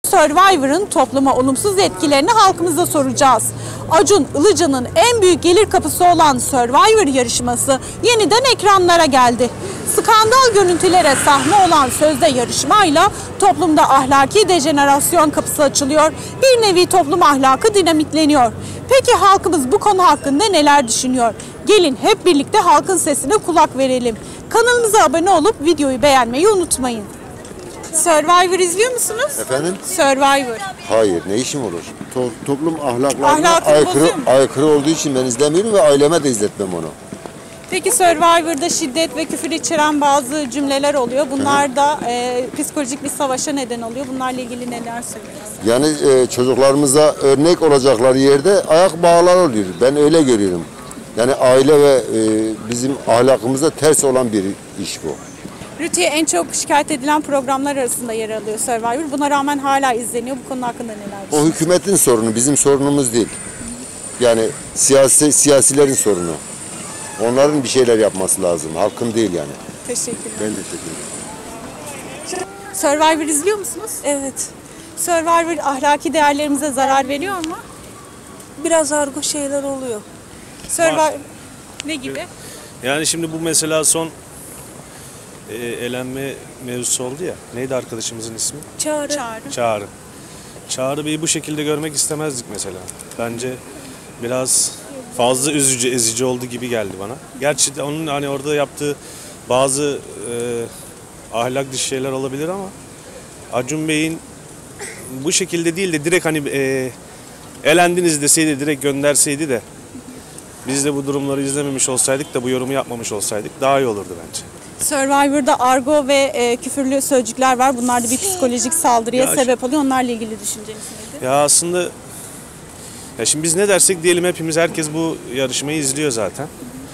Survivor'ın topluma olumsuz etkilerini halkımıza soracağız. Acun Ilıcalı'nın en büyük gelir kapısı olan Survivor yarışması yeniden ekranlara geldi. Skandal görüntülere sahne olan sözde yarışmayla toplumda ahlaki dejenerasyon kapısı açılıyor. Bir nevi toplum ahlakı dinamitleniyor. Peki halkımız bu konu hakkında neler düşünüyor? Gelin hep birlikte halkın sesine kulak verelim. Kanalımıza abone olup videoyu beğenmeyi unutmayın. Survivor izliyor musunuz? Efendim? Survivor. Hayır, ne işim olur? Toplum ahlaklarına Ahlakını aykırı olduğu için ben izlemiyorum ve aileme de izletmem onu. Peki Survivor'da şiddet ve küfür içeren bazı cümleler oluyor. Bunlar da psikolojik bir savaşa neden oluyor. Bunlarla ilgili neler söylüyorsunuz? Yani çocuklarımıza örnek olacakları yerde ayak bağlar oluyor. Ben öyle görüyorum. Yani aile ve bizim ahlakımıza ters olan bir iş bu. Rütü'ye en çok şikayet edilen programlar arasında yer alıyor Survivor. Buna rağmen hala izleniyor. Bu konu hakkında neler O düşünüyorsunuz? hükümetin sorunu, bizim sorunumuz değil. Yani siyasilerin sorunu. Onların bir şeyler yapması lazım. Halkın değil yani. Teşekkürler. Ben teşekkür ederim. Survivor izliyor musunuz? Evet. Survivor ahlaki değerlerimize zarar veriyor mu? Biraz argo şeyler oluyor. Survivor ne gibi? Yani şimdi bu mesela son elenme mevzusu oldu ya. Neydi arkadaşımızın ismi? Çağrı. Çağrı. Çağrı Bey'i bu şekilde görmek istemezdik mesela. Bence biraz fazla üzücü, ezici oldu gibi geldi bana. Gerçi de onun hani orada yaptığı bazı ahlak dışı şeyler olabilir ama Acun Bey'in bu şekilde değil de direkt hani elendiniz deseydi, direkt gönderseydi de biz de bu durumları izlememiş olsaydık da bu yorumu yapmamış olsaydık daha iyi olurdu bence. Survivor'da argo ve küfürlü sözcükler var. Bunlar da bir psikolojik saldırıya sebep oluyor. Onlarla ilgili düşünceniz neydi? Ya aslında ya şimdi biz ne dersek diyelim hepimiz, herkes bu yarışmayı izliyor zaten.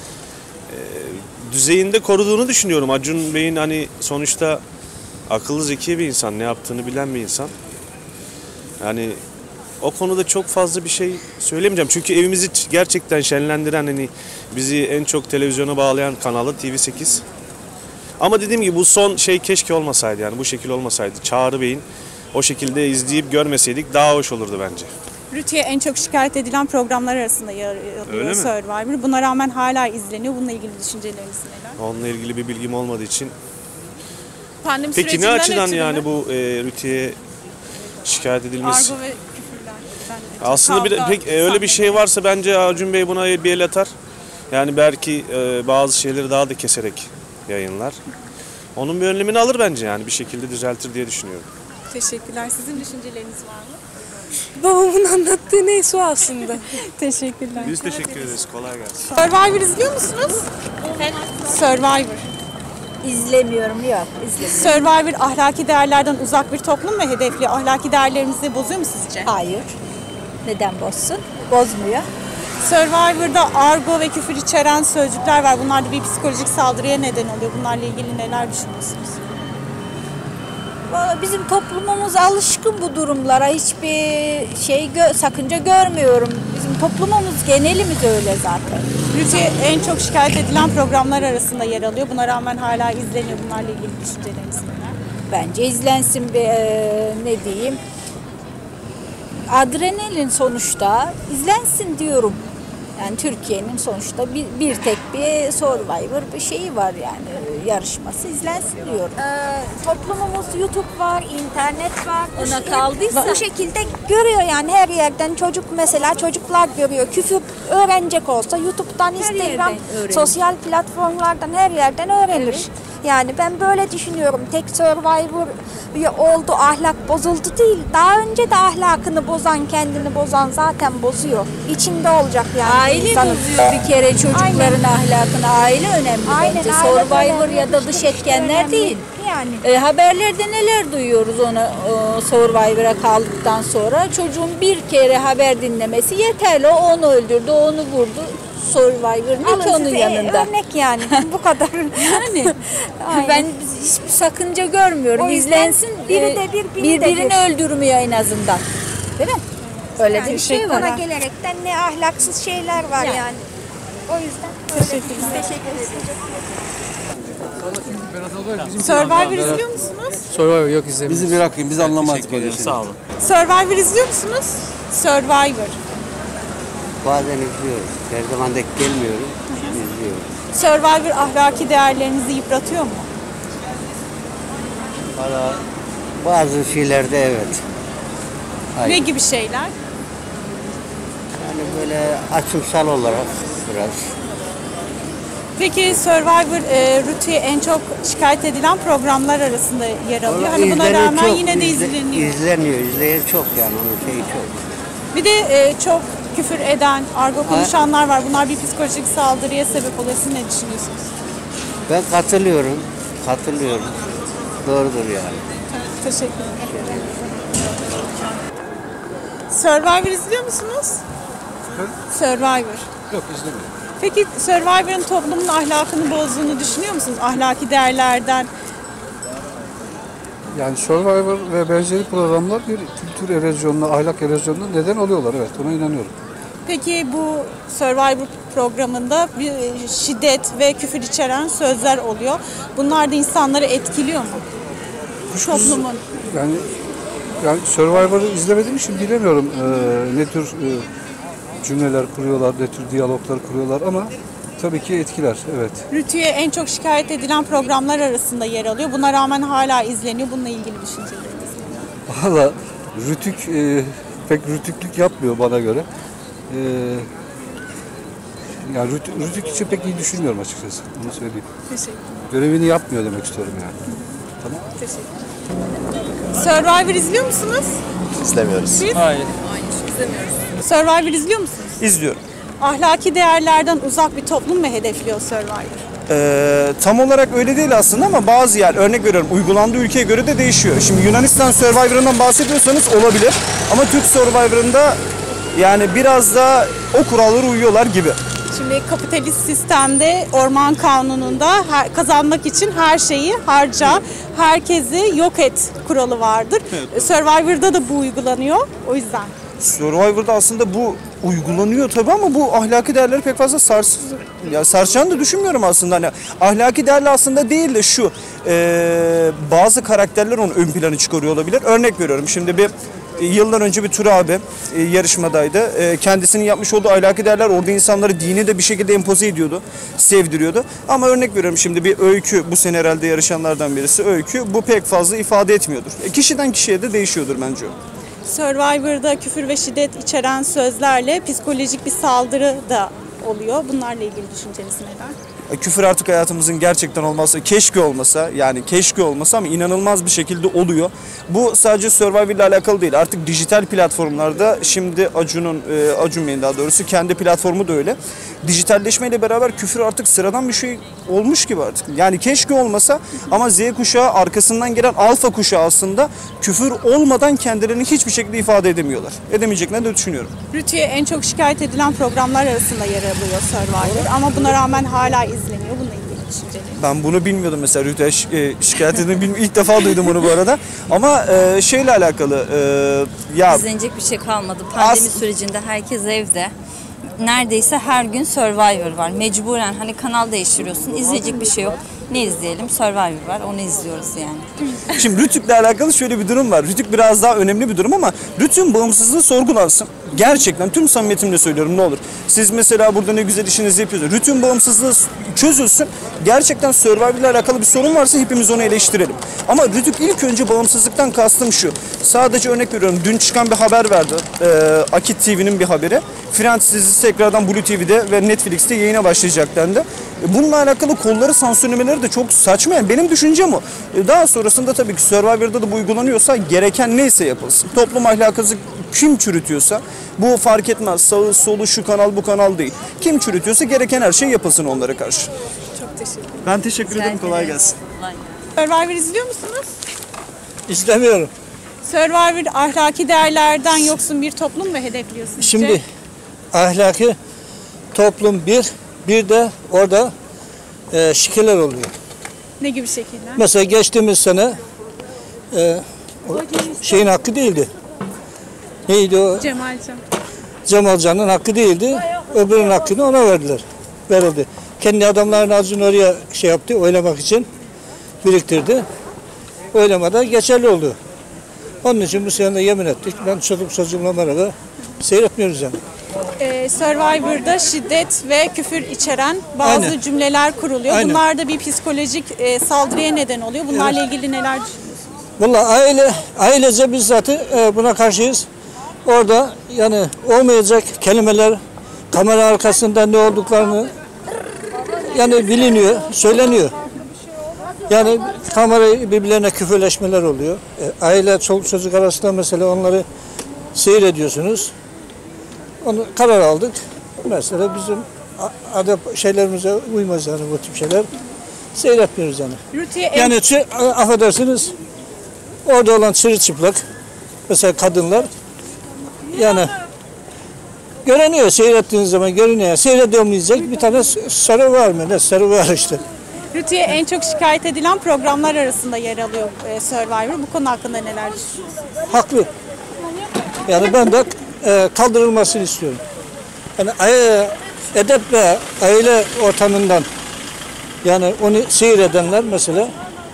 Düzeyinde koruduğunu düşünüyorum. Acun Bey'in hani sonuçta akıllı, zeki bir insan, ne yaptığını bilen bir insan. Yani o konuda çok fazla bir şey söylemeyeceğim. Çünkü evimizi gerçekten şenlendiren, hani bizi en çok televizyona bağlayan kanalı TV8. Ama dediğim gibi bu son şey keşke olmasaydı, yani bu şekil olmasaydı. Çağrı Bey'in o şekilde izleyip görmeseydik daha hoş olurdu bence. Rütü'ye en çok şikayet edilen programlar arasında yer alıyor Survivor. Buna rağmen hala izleniyor. Bununla ilgili düşünceleriniz neler? Onunla ilgili bir bilgim olmadığı için. Pandemi Peki ne açıdan ötürü yani mü? bu Rütü'ye şikayet edilmesi? Argo ve küfürler. Aslında öyle bir şey varsa bence Acun Bey buna bir el atar. Yani belki bazı şeyleri daha da keserek yayınlar. Onun bir önlemini alır bence, yani bir şekilde düzeltir diye düşünüyorum. Teşekkürler. Sizin düşünceleriniz var mı? Babamın anlattığı neyse o aslında. Teşekkürler. Biz teşekkür ederiz. Kolay gelsin. Survivor izliyor musunuz? Survivor. İzlemiyorum, yok izlemiyorum. Survivor ahlaki değerlerden uzak bir toplum ve hedefli. Ahlaki değerlerimizi bozuyor mu sizce? Hayır. Neden bozsun? Bozmuyor. Survivor'da argo ve küfür içeren sözcükler var. Bunlar da bir psikolojik saldırıya neden oluyor. Bunlarla ilgili neler düşünüyorsunuz? Vallahi bizim toplumumuz alışkın bu durumlara. Hiçbir sakınca görmüyorum. Bizim toplumumuz, genelimiz öyle zaten. Rütü'ye en çok şikayet edilen programlar arasında yer alıyor. Buna rağmen hala izleniyor. Bunlarla ilgili düşünceleriniz neler? Bence izlensin bir ne diyeyim. Adrenalin sonuçta izlensin diyorum. Yani Türkiye'nin sonuçta bir tek bir Survivor bir şeyi var, yani yarışması izlensin diyorum. Toplumumuz YouTube var, internet var. Ona kaldıysa. Bu şekilde görüyor yani her yerden mesela çocuklar görüyor. Küfür öğrenecek olsa YouTube'dan, Instagram, sosyal platformlardan her yerden öğrenir. Evet. Yani ben böyle düşünüyorum. Tek Survivor oldu, ahlak bozuldu değil. Daha önce de ahlakını bozan, kendini bozan zaten bozuyor. İçinde olacak yani. Aile insanın. bozuyor bir kere çocukların ahlakını. Aile önemli bence. Survivor ya da dış etkenler değil. Yani. Haberlerde neler duyuyoruz Survivor'a kaldıktan sonra. Çocuğun bir kere haber dinlemesi yeterli. O onu öldürdü, onu vurdu. Survivor ne ki onun yanında? Örnek yani bu kadar. Yani ben hiçbir sakınca görmüyorum. O yüzden İzlensin, biri de birbirini öldürmüyor en azından. Değil mi? Öyle Yani bir şey var. Ona gelerekten ne ahlaksız şeyler var yani. O yüzden öyle. Teşekkür ederiz. Survivor izliyor musunuz? Survivor yok izlemiyoruz. Bizi bırakın, biz anlamazdık öyle şey. Sağ olun. Survivor izliyor musunuz? Survivor. Bazen izliyoruz. Her zaman denk gelmiyorum. İzliyoruz. Survivor ahlaki değerlerinizi yıpratıyor mu? Valla bazı şeylerde evet. Ne Hayır. gibi şeyler? Yani böyle açımsal olarak biraz. Peki Survivor Rütü'ye en çok şikayet edilen programlar arasında yer alıyor. Valla Hani buna izleniyor rağmen çok, yine de izleniyor. İzleniyor. İzleyen çok yani. Onun şeyi çok. Bir de çok küfür eden, argo konuşanlar var. Bunlar bir psikolojik saldırıya sebep oluyor. Siz ne düşünüyorsunuz? Ben katılıyorum. Katılıyorum. Doğrudur yani. Teşekkür ederim. Survivor izliyor musunuz? Survivor. Yok izlemiyorum. Peki Survivor'ın toplumun ahlakını bozduğunu düşünüyor musunuz? Ahlaki değerlerden. Yani Survivor ve benzeri programlar bir kültür erozyonuna, ahlak erozyonuna neden oluyorlar. Evet, ona inanıyorum. Peki bu Survivor programında bir şiddet ve küfür içeren sözler oluyor. Bunlar da insanları etkiliyor mu? Toplumun. Yani Survivor'ı izlemediğim için bilemiyorum ne tür cümleler kuruyorlar, ne tür diyaloglar kuruyorlar ama tabii ki etkiler, evet. Rütü'ye en çok şikayet edilen programlar arasında yer alıyor. Buna rağmen hala izleniyor. Bununla ilgili düşünceleriniz. Valla Rütük pek rütüklük yapmıyor bana göre. Yani Rütük için pek iyi düşünmüyorum açıkçası, onu söyleyeyim. Teşekkür ederim. Görevini yapmıyor demek istiyorum yani. Tamam. Survivor izliyor musunuz? İzlemiyoruz. Siz? Hayır. Survivor izliyor musunuz? İzliyorum. Ahlaki değerlerden uzak bir toplum mu hedefliyor Survivor? Tam olarak öyle değil aslında ama bazı yer, örnek veriyorum, uygulandığı ülkeye göre de değişiyor. Şimdi Yunanistan Survivor'ından bahsediyorsanız olabilir ama Türk Survivor'ında yani biraz da o kurallara uyuyorlar gibi. Şimdi kapitalist sistemde orman kanununda kazanmak için her şeyi harca, herkesi yok et kuralı vardır. Evet. Survivor'da da bu uygulanıyor. O yüzden. Survivor'da aslında bu uygulanıyor tabii ama bu ahlaki değerleri pek fazla sarsacağını da düşünmüyorum aslında. Hani ahlaki değerli aslında değil de şu, bazı karakterler onu ön plana çıkarıyor olabilir. Örnek veriyorum, şimdi bir yıllar önce bir Tur abi yarışmadaydı. Kendisinin yapmış olduğu ahlaki değerler orada insanları dini de bir şekilde empoze ediyordu, sevdiriyordu. Ama örnek veriyorum, şimdi bir Öykü, bu sene herhalde yarışanlardan birisi Öykü, bu pek fazla ifade etmiyordur. Kişiden kişiye de değişiyordur bence o. Survivor'da küfür ve şiddet içeren sözlerle psikolojik bir saldırı da oluyor. Bunlarla ilgili düşünceniz neler? Küfür artık hayatımızın gerçekten olmasa, keşke olmasa, yani keşke olmasa ama inanılmaz bir şekilde oluyor. Bu sadece Survivor ile alakalı değil. Artık dijital platformlarda şimdi Acun Bey'in daha doğrusu kendi platformu da öyle. Dijitalleşmeyle beraber küfür artık sıradan bir şey olmuş gibi artık. Yani keşke olmasa ama Z kuşağı, arkasından gelen alfa kuşağı aslında küfür olmadan kendilerini hiçbir şekilde ifade edemiyorlar. Edemeyeceklerini de düşünüyorum. Rütü'ye en çok şikayet edilen programlar arasında yer alıyor Survivor ama buna rağmen hala izleniyor. Bununla ilgili düşünceleriniz. Ben bunu bilmiyordum mesela, Rütü'ye şikayet edildiğini ilk defa duydum bunu bu arada. Ama şeyle alakalı ya İzlenecek bir şey kalmadı. Pandemi sürecinde herkes evde. Neredeyse her gün Survivor var. Mecburen hani kanal değiştiriyorsun. İzleyecek bir şey yok. Ne izleyelim? Survivor var. Onu izliyoruz yani. Şimdi Rütük'le alakalı şöyle bir durum var. Rütük biraz daha önemli bir durum ama Rütük'ün bağımsızlığı sorgulansın. Gerçekten tüm samimiyetimle söylüyorum, ne olur. Siz mesela burada ne güzel işinizi yapıyorsunuz. Rütük'ün bağımsızlığı çözülsün. Gerçekten Survivor ile alakalı bir sorun varsa hepimiz onu eleştirelim. Ama Rütük ilk önce bağımsızlıktan kastım şu. Sadece örnek veriyorum. Dün çıkan bir haber verdi. Akit TV'nin bir haberi. Friends dizisi tekrardan Blue TV'de ve Netflix'te yayına başlayacak dendi. Bununla alakalı kolları sansürlemeleri de çok saçma. Yani benim düşüncem o. Daha sonrasında tabii ki Survivor'da da bu uygulanıyorsa gereken neyse yapılsın. Toplum ahlakını kim çürütüyorsa, bu fark etmez. Sağı solu şu kanal bu kanal değil. Kim çürütüyorsa gereken her şey yapılsın onlara karşı. Çok teşekkür ederim. Ben teşekkür ederim. Kolay gelsin. Survivor izliyor musunuz? İzlemiyorum. Survivor ahlaki değerlerden yoksun bir toplum mu hedefliyor sizce? Şimdi ahlaki toplum bir de orada şikeler oluyor. Ne gibi şekiller? Mesela geçtiğimiz sene şeyin hakkı değildi. Neydi o? Cemalcan. Cemalcan'ın hakkı değildi. Öbürünün hakkını ona verildi. Kendi adamlarını azını oraya şey yaptı, oylamak için biriktirdi. Oylamada geçerli oldu. Onun için bu sene de yemin ettik. Ben çocuğumla beraber seyretmiyoruz yani. Survivor'da şiddet ve küfür içeren bazı Aynen. cümleler kuruluyor. Aynen. Bunlar da bir psikolojik saldırıya neden oluyor. Bunlarla ilgili neler düşünüyorsunuz? Vallahi ailece biz zaten buna karşıyız. Orada yani olmayacak kelimeler, kamera arkasında ne olduklarını yani biliniyor, söyleniyor. Yani kamera birbirlerine küfürleşmeler oluyor. Aile, çoluk çocuk arasında mesela onları seyrediyorsunuz. Onu karar aldık. Mesela bizim adab şeylerimize uymaz yani bu tip şeyler. Seyretmiyoruz yani. Yani affedersiniz orada olan çırılçıplak mesela kadınlar yani görünüyor, seyrettiğiniz zaman görünüyor. Seyrediyorum diyecek bir tane sarı var mı? Ne sarı var işte. Rütü'ye en çok şikayet edilen programlar arasında yer alıyor Survivor. Bu konu hakkında neler düşünüyorsunuz? Haklı. Yani ben de kaldırılmasını istiyorum. Yani edep ve aile ortamından yani onu seyredenler mesela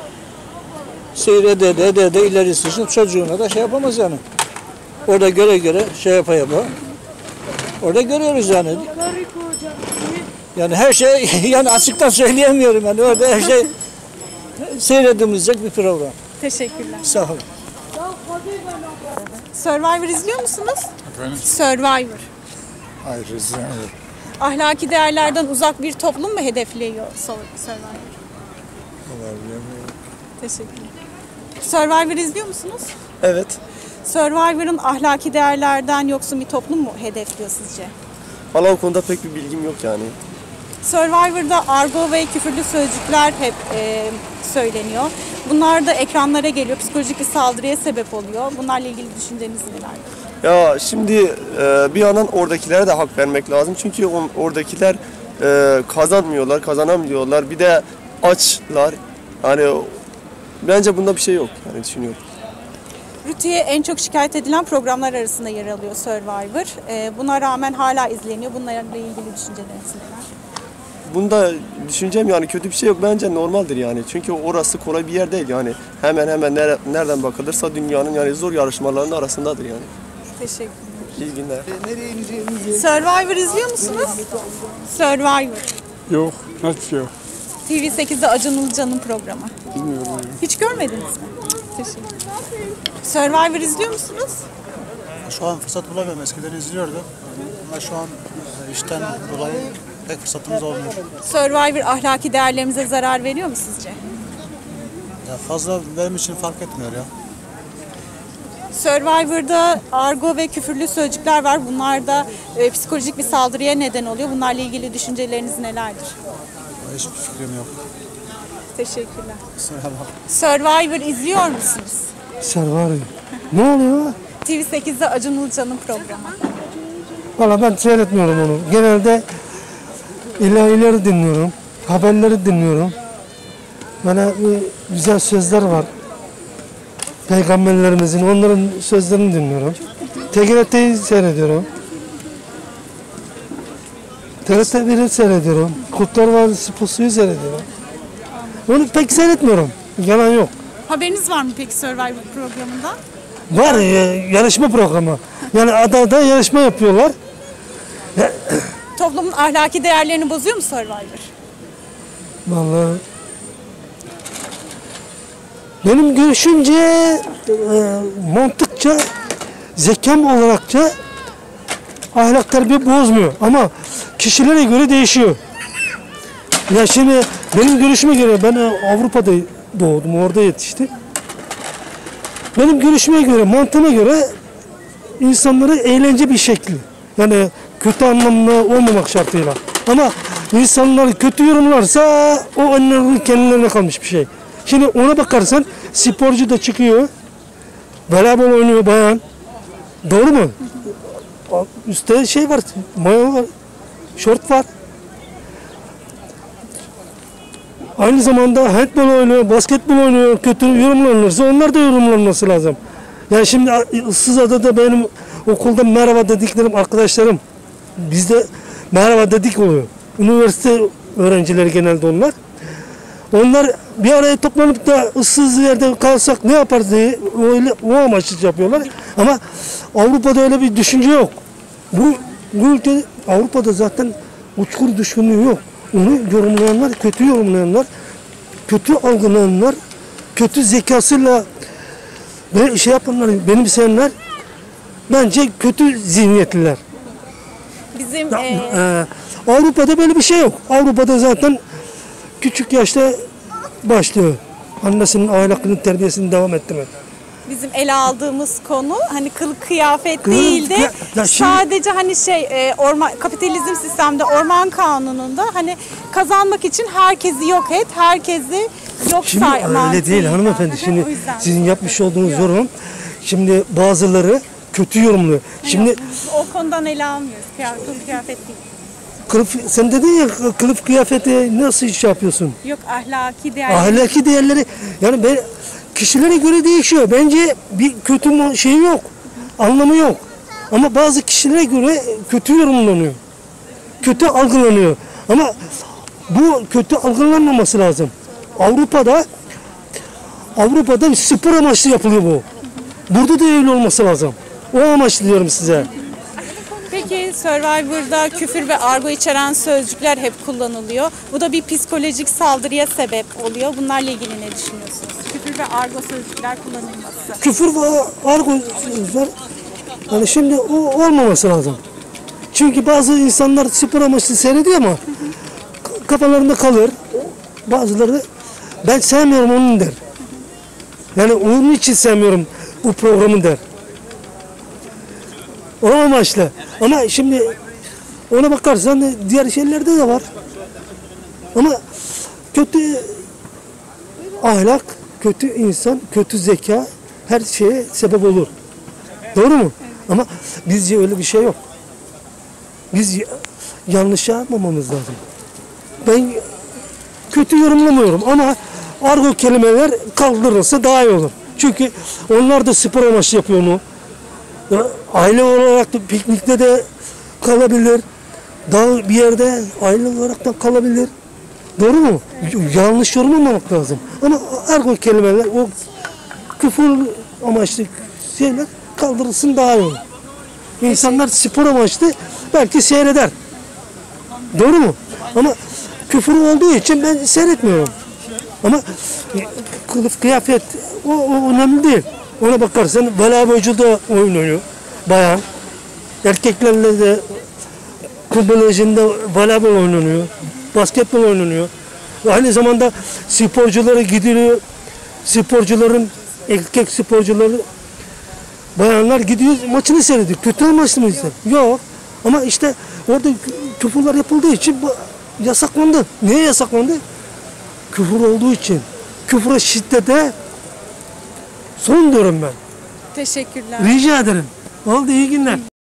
seyrede ilerisi için çocuğuna da şey yapamaz yani. Orada göre şey yapa. Orada görüyoruz yani. Yani her şey yani açıktan söyleyemiyorum yani orada her şey seyredilmeyecek bir program. Teşekkürler. Sağ olun. Survivor izliyor musunuz? Efendim? Survivor. Hayır, izlemiyorum. Ahlaki değerlerden uzak bir toplum mu hedefliyor Survivor? Bilmiyorum. Teşekkürler. Survivor izliyor musunuz? Evet. Survivor'ın ahlaki değerlerden yoksun bir toplum mu hedefliyor sizce? Valla o konuda pek bir bilgim yok yani. Survivor'da argo ve küfürlü sözcükler hep söyleniyor. Bunlar da ekranlara geliyor, psikolojik bir saldırıya sebep oluyor. Bunlarla ilgili düşünceniz neler? Ya şimdi bir yandan oradakilere de hak vermek lazım. Çünkü oradakiler kazanamıyorlar. Bir de açlar. Yani bence bunda bir şey yok yani düşünüyorum. Rütü'ye en çok şikayet edilen programlar arasında yer alıyor Survivor. Buna rağmen hala izleniyor. Bunlarla ilgili düşünceleriniz neler? Bunda düşüncem yani kötü bir şey yok. Bence normaldir yani. Çünkü orası kolay bir yer değil yani. Hemen nereden bakılırsa dünyanın yani zor yarışmalarının arasındadır yani. Teşekkürler. İyi günler. Survivor izliyor musunuz? Survivor. Yok, hiçbir şey yok. TV8'de Acun Ilıcalı'nın programı. Bilmiyorum. Hiç görmediniz mi? Teşekkür. Survivor izliyor musunuz? Şu an fırsat bulamıyorum. Eskiden izliyordum. Ama şu an işten dolayı pek fırsatımız olmuyor. Survivor ahlaki değerlerimize zarar veriyor mu sizce? Ya fazla benim için fark etmiyor ya. Survivor'da argo ve küfürlü sözcükler var. Bunlar da psikolojik bir saldırıya neden oluyor. Bunlarla ilgili düşünceleriniz nelerdir? Hiçbir fikrim yok. Teşekkürler. Survivor izliyor musunuz? Survivor. Ne oluyor? TV8'de Acun Ilıcalı'nın programı. Valla ben seyretmiyorum onu. Genelde ilahileri dinliyorum. Haberleri dinliyorum. Bana güzel sözler var. Peygamberlerimizin, onların sözlerini dinliyorum. TGRT'yi seyrediyorum. TRT 1'i seyrediyorum. Kurtlar Vadisi Pusu'yu seyrediyorum. Onu pek seyretmiyorum. Yalan yok. Haberiniz var mı peki Survivor programında? Var yarışma programı. Yani adada yarışma yapıyorlar. Toplumun ahlaki değerlerini bozuyor mu Survivor? Vallahi benim görüşümce mantıkça, zekam olarakça ahlak terbiye bozmuyor. Ama kişilere göre değişiyor. Ya şimdi benim görüşüme göre ben Avrupa'da doğdum, orada yetiştim. Benim görüşüme göre, mantığıma göre insanları eğlence bir şekli. Yani kötü anlamda olmamak şartıyla. Ama insanlar kötü yorumlarsa o onların kendilerine kalmış bir şey. Şimdi ona bakarsan sporcu da çıkıyor. Voleybol oynuyor bayan. Doğru mu? Üstte şey var, mayo var, şort var. Aynı zamanda handbol oynuyor, basketbol oynuyor, kötü yorumlanırsa onlar da yorumlanması lazım. Yani şimdi Issızada'da benim okulda merhaba dediklerim arkadaşlarım, bizde merhaba dedik oluyor. Üniversite öğrencileri genelde onlar. Onlar bir araya toplanıp da ıssız yerde kalsak ne yaparız diye öyle, o amaçlı yapıyorlar. Ama Avrupa'da öyle bir düşünce yok. Bu ülke Avrupa'da zaten uçkur düşkünlüğü yok. Onu yorumlayanlar, kötü yorumlayanlar, kötü algılayanlar, kötü zekasıyla ve şey yapanlar, benimseyenler bence kötü zihniyetliler. Bizim Avrupa'da böyle bir şey yok. Avrupa'da zaten küçük yaşta başlıyor. Annesinin ahlakını, terbiyesini devam ettirmek. Bizim ele aldığımız konu hani kılık kıyafet değil de sadece hani kapitalizm sistemde orman kanununda hani kazanmak için herkesi yok et, herkesi yok Şimdi say. öyle değil hanımefendi. Şimdi sizin yapmış olduğunuz yorum, şimdi bazıları kötü yorumluyor. Şimdi o konudan ele almıyoruz. Kılık kıyafet değil. Sen dedin ya kılıf kıyafeti nasıl iş yapıyorsun? Yok ahlaki değerleri. Ahlaki değerleri yani kişilere göre değişiyor. Bence bir kötü şey yok. Anlamı yok. Ama bazı kişilere göre kötü yorumlanıyor. Kötü algılanıyor. Ama bu kötü algılanmaması lazım. Avrupa'da spor amaçlı yapılıyor bu. Burada da öyle olması lazım. O amaçlı diyorum size. Peki Survivor'da küfür ve argo içeren sözcükler hep kullanılıyor. Bu da bir psikolojik saldırıya sebep oluyor. Bunlarla ilgili ne düşünüyorsunuz? Küfür ve argo sözcükler kullanılması. Küfür ve argo sözcükler yani şimdi o olmaması lazım. Çünkü bazı insanlar spor amaçlı seyrediyor ama kafalarında kalır. Bazıları ben sevmiyorum onun der. Yani onun için sevmiyorum bu programı der. O amaçlı. Ama şimdi ona bakarsan diğer şeylerde de var. Ama kötü ahlak, kötü insan, kötü zeka her şeye sebep olur. Doğru mu? Ama bizce öyle bir şey yok. Biz yanlış yapmamamız lazım. Ben kötü yorumlamıyorum ama argo kelimeler kaldırılsa daha iyi olur. Çünkü onlar da spor amaçlı yapıyor onu. Aile olarak da piknikte de kalabilir. Dağ bir yerde aile olarak da kalabilir. Doğru mu? Yanlış yorumlamamak lazım. Ama argo kelimeler, o küfür amaçlı şeyler kaldırılsın daha iyi olur. İnsanlar spor amaçlı belki seyreder. Doğru mu? Ama küfür olduğu için ben seyretmiyorum. Ama kılıf kıyafet o önemli değil. Ona bakarsan voleybolcuda oyun oynuyor bayan. Erkeklerle de kumbulajında voleybol oynanıyor. Basketbol oynanıyor. Aynı zamanda sporculara gidiliyor. Sporcuların, erkek sporcuları, bayanlar gidiyor maçını seyrediyor. Kötü amaçlı mı izler? Yok. Ama işte orada küfürler yapıldığı için yasaklandı. Niye yasaklandı? Küfür olduğu için. Küfre, şiddete son diyorum ben. Teşekkürler. Rica ederim. Oldu, iyi günler.